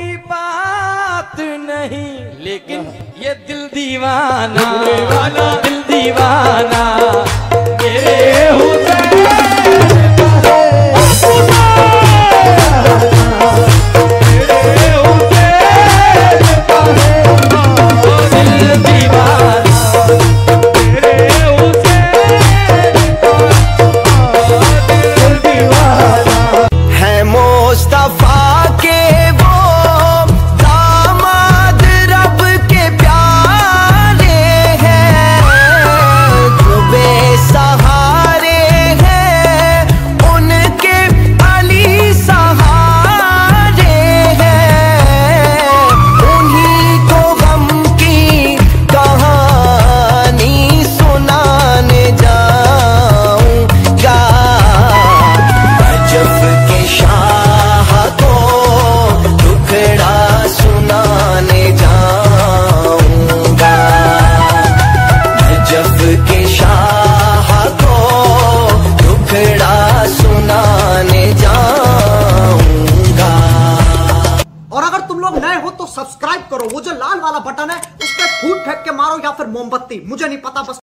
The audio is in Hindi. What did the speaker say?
की बात नहीं, लेकिन ये दिल दीवाना, दिल दीवाना मेरे हुसैन सब्सक्राइब करो, वो जो लाल वाला बटन है उस पर फूट फेंक के मारो या फिर मोमबत्ती, मुझे नहीं पता, बस